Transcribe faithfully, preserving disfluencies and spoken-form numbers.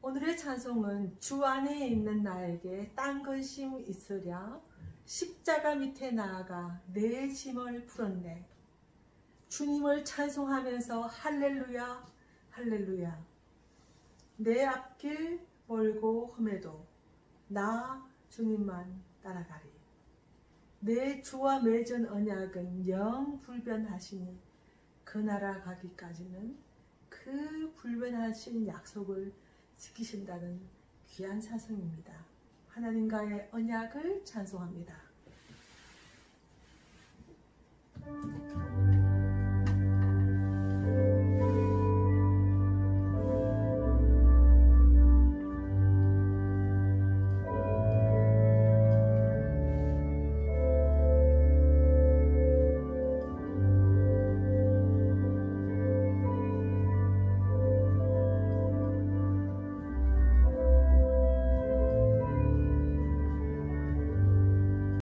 오늘의 찬송은 주 안에 있는 나에게 딴 근심 있으랴 십자가 밑에 나아가 내 짐을 풀었네. 주님을 찬송하면서 할렐루야 할렐루야. 내 앞길 멀고 험해도 나 주님만 따라가리. 내 주와 맺은 언약은 영 불변하시니 그 나라 가기까지는 그 불변하신 약속을 지키신다는 귀한 찬송입니다. 하나님과의 언약을 찬송합니다.